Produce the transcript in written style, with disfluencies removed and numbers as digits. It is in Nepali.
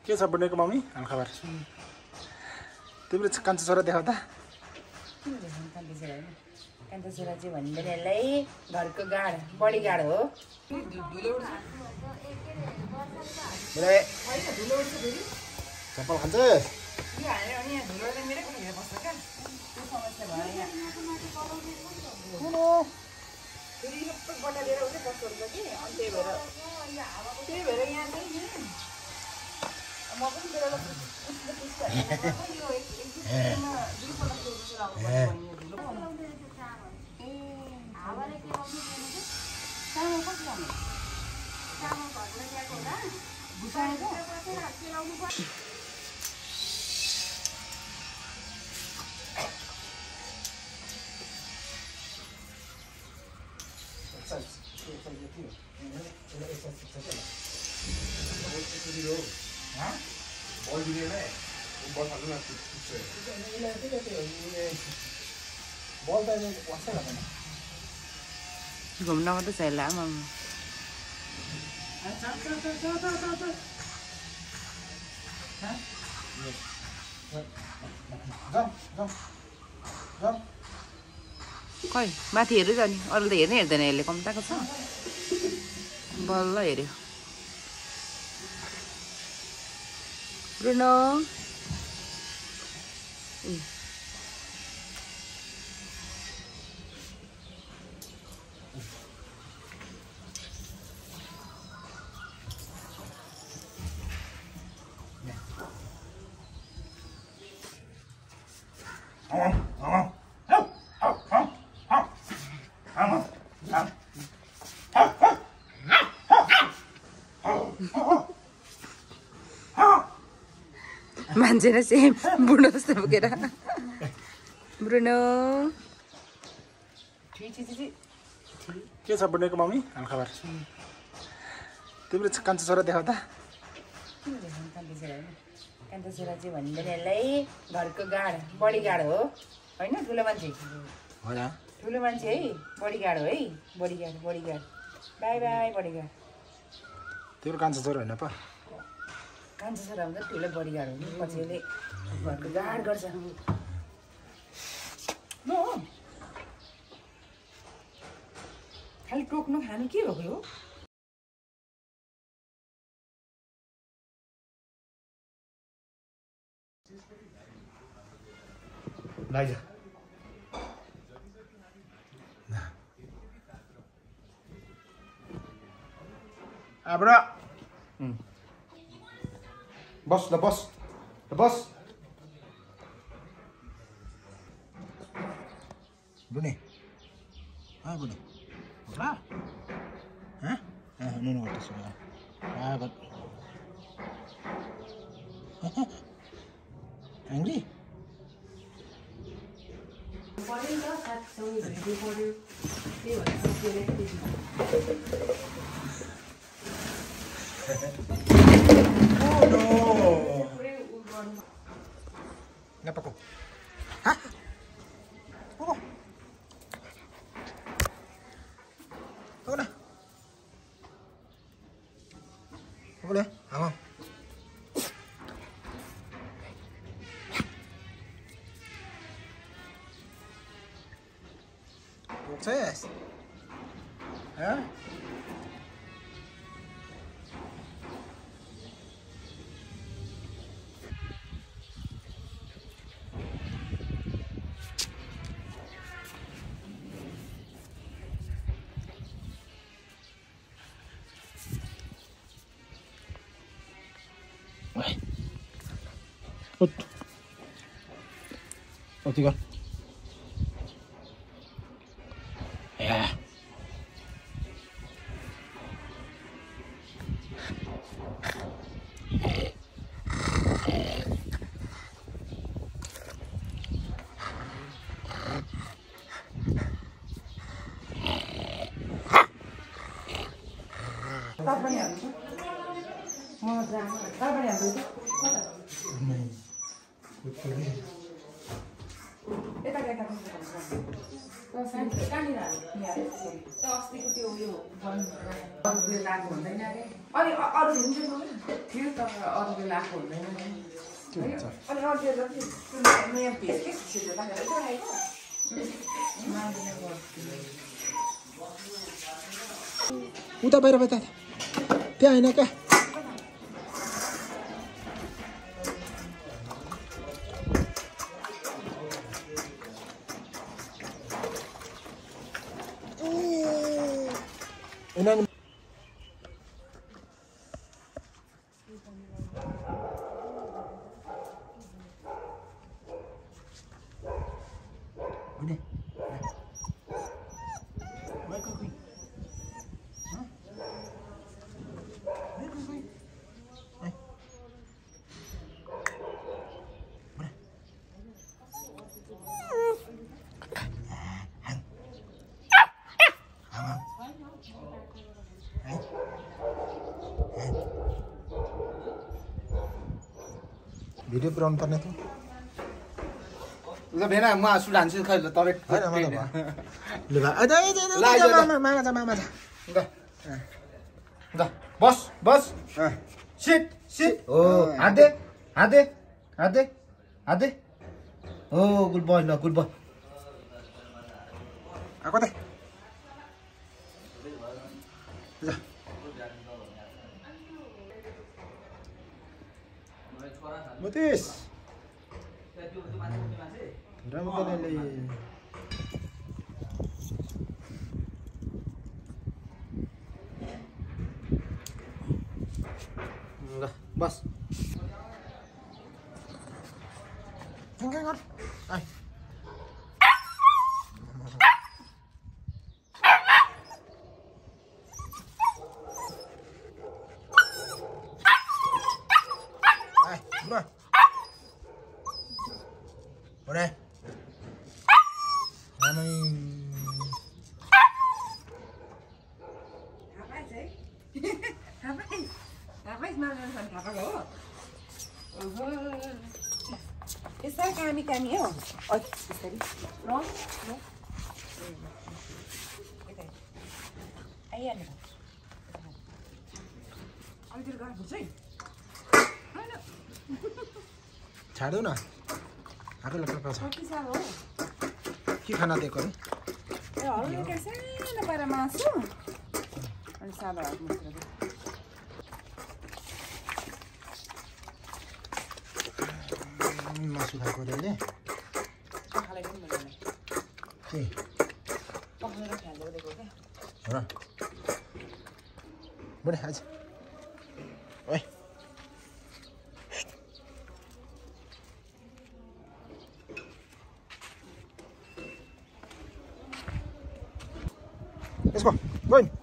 के छ बुढेको मम्मी हालखबर? तिम्रो कान्छो छोरा देखाउ त। कान्छो छोरा चाहिँ भनिँदैन यसलाई घरको गाड बडी गाड हो। चप्पल खान्छ घुम्न मात्रै छ लामो खै माथि हेर्दै जाने अरूले त हेर्नै हेर्दैन यसले कम्ताको छ बल्ल हेऱ्यो ब्रुनो मान्छे नै सेम बुढो जस्तो बोकेर ब्रुनो के छ बुढेको मम्मी हालखबर? तिम्रो कान्छो छोरा देखाउ त। कान्छो छोरा चाहिँ भनिँदैन यसलाई घरको गाड बडी गाड हो होइन ठुलो मान्छे ठुलो मान्छे है बडी गाड हो है बडी गाड बाई बाई बडी गाड तिम्रो कान्छो छोरा होइन पो कान्छो छोरा हुन्छ ठुलो बडी गाड हो नि पछि उसले घरको गाड गर्छ ल खालि टोक्नु खानु के भएको हो लैजा आब्रा बस ल बस बस बुने बुने होला नुन गर्दैछु angry? Oh no! Ngapa kok? Hah? Oh. Udah. Boleh? Aman. Sukses. Ya? Tiga. Ya. अस्तिको त्यो उयो लाएको हुँदैन अरे अनि अरू थियो तर अरू लाएको हुँदैन अनि अरू नयाँ भेज के छिटो राखेर आएको उता बाहिर त त्यहाँ होइन क्या Enan Ini. Baik kau. Hah? Baik kau. Hai. Mana? Video पुऱ्याउनु पर्ने थियो ल भेना म आसु लान्छु खै ल तपाईँ हैन ल मामा जा ल बस बस सिट सिट ओ हाते हाते हाते हाते ओ गुड बॉय ल गुड बॉय आको त जा Mutis. Ramai Udah, bos. Enggak. Ay. Nah. Boleh. Ramai. Rapaz malam apa lo? Esa kami oh. Oh, tadi. No. Ayan. Ay, dir gar bucai. छाड्यो न आफै लटक्क छ के साल हो के खाना दिएको नि ए हल्का के सानो पारा मासु अनि सादा भात मात्र मासु खाएको रे ले खाले पनि मलाई के पकाएर खाएको दिएको के हो र बडे आज ओइ Let's go. Go in.